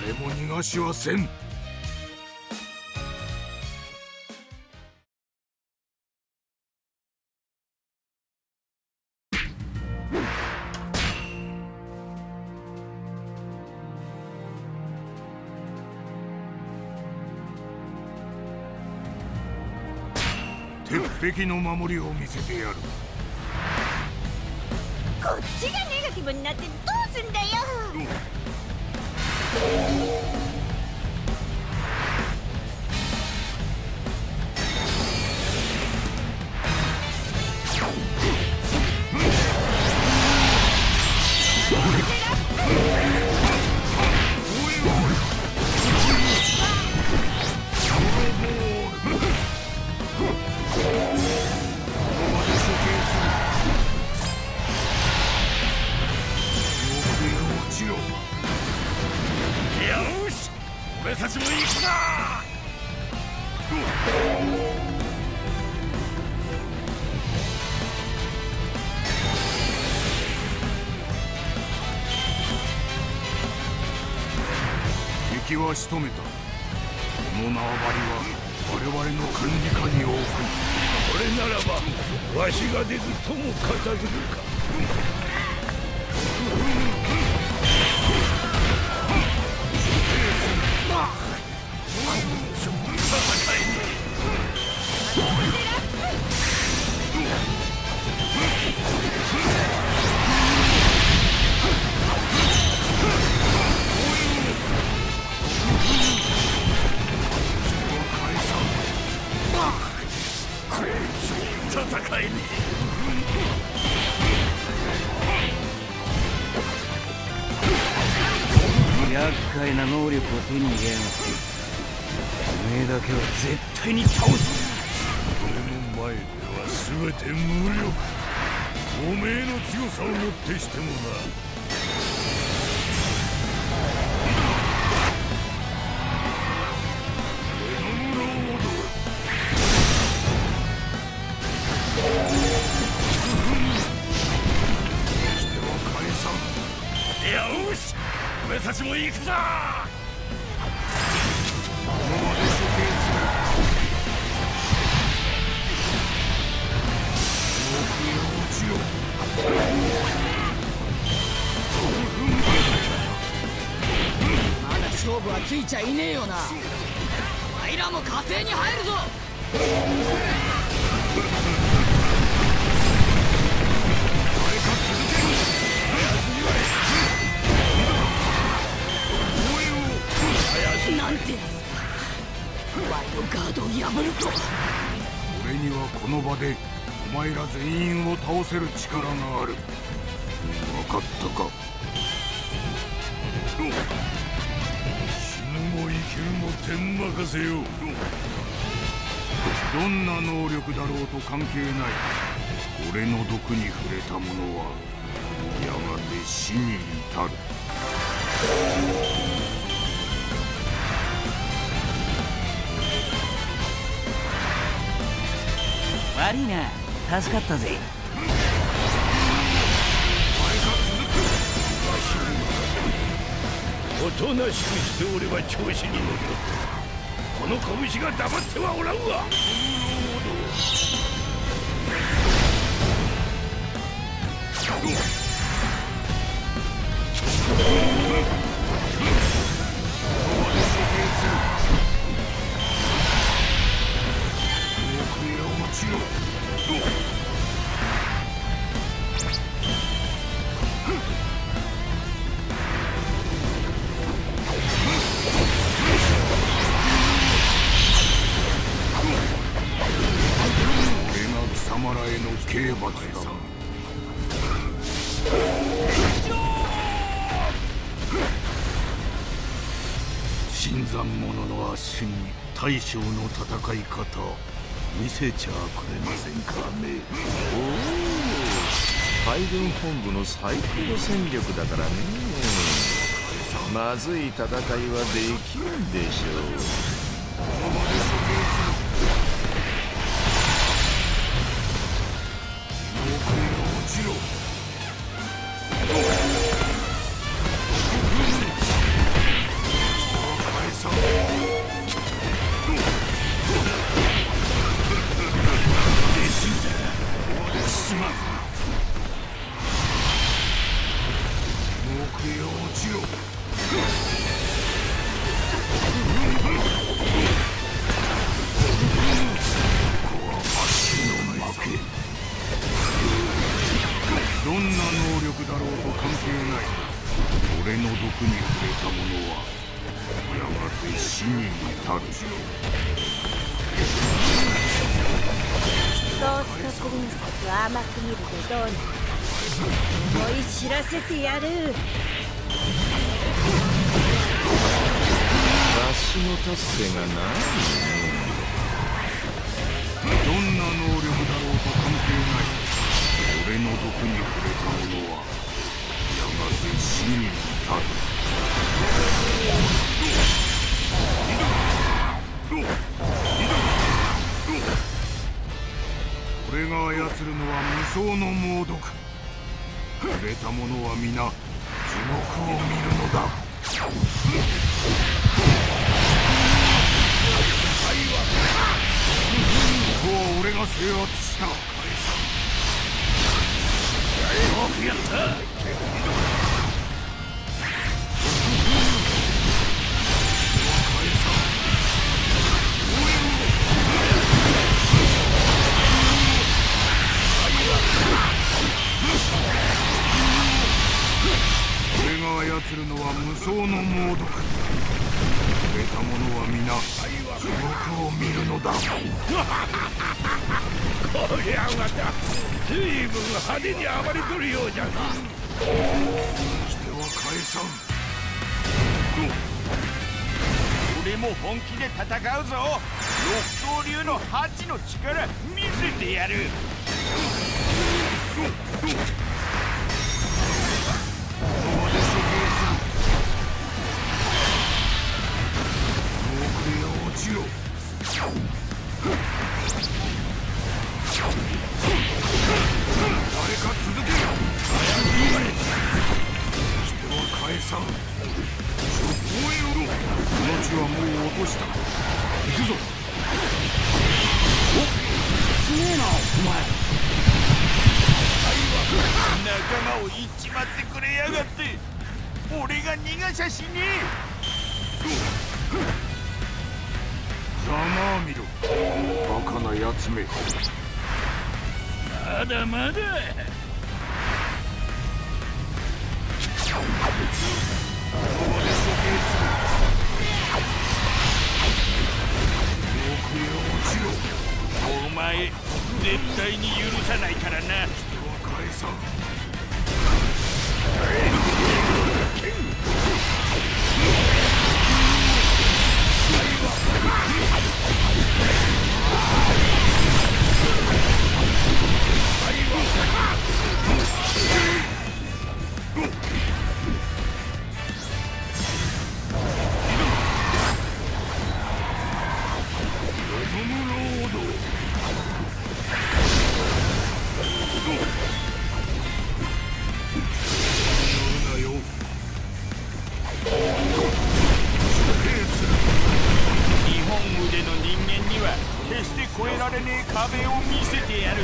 誰も逃がしはせん。鉄壁の守りを見せてやる。 こっちがネガティブになってどうすんだよ。 俺たちも行くな。敵は仕留めた。この縄張りは我々の管理下に置く。これならばわしが出ずとも片付くか。戦えねえ。厄介な能力を手に入れやがって。おめえだけは絶対に倒す。 俺の前では全て無力。おめえの強さをもってしてもな。よし、俺たちも行くぞ。この場で処刑する。奥へ落ちろ。 まだ勝負はついちゃいねえよな。お前らも火星に入るぞ。なんてワイドガードを破ると。 俺にはこの場でお前ら全員を倒せる力がある。分かったか。死ぬも生きるも天任せよ。どんな能力だろうと関係ない。俺の毒に触れた者はやがて死に至る。 悪いな、助かったぜ。 おとなしくしておれば調子に乗る。この拳が黙ってはおらんわ。貴様らへの刑罰だ。新参者の足に大将の戦い方見せちゃくれませんかね。 おお、海軍本部の最高戦力だからね。まずい戦いはできるんでしょう。 この場で処刑する。奥へ落ちろ。貴に至る。 ゴーストプリンセスを甘く見るでどうなるか思い知らせてやる。 わしの達成がない。 どんな能力だろうと関係ない。俺の毒に触れた者はやがて死に至る。俺が操るのは無双の猛毒。触れた者は皆地獄を見るのだ。ここは俺が制圧した。よくやった。俺が操るのは無双の猛毒。触れた者は皆地獄を見るのだ。こりゃまた随分派手に暴れとるようじゃな。しては返さん。 俺も本気で戦うぞ。六刀流の8の力見せてやる。仲間を言っちまってくれやがって。俺が逃がしゃしねえ。 ざまあみろ、バカなやつめ。 まだまだ。お前絶対に許さないからな。 返さん。 決して越えられねえ壁を見せてやる。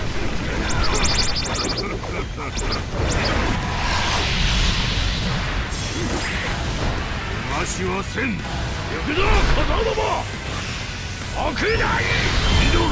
逃がしはせん。行くぞ小僧ども。悪ない見ろら。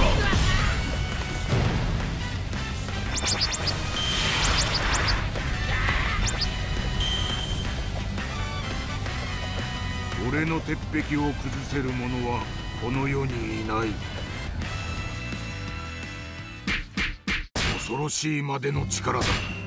俺の鉄壁を崩せる者はこの世にいない。恐ろしいまでの力だ。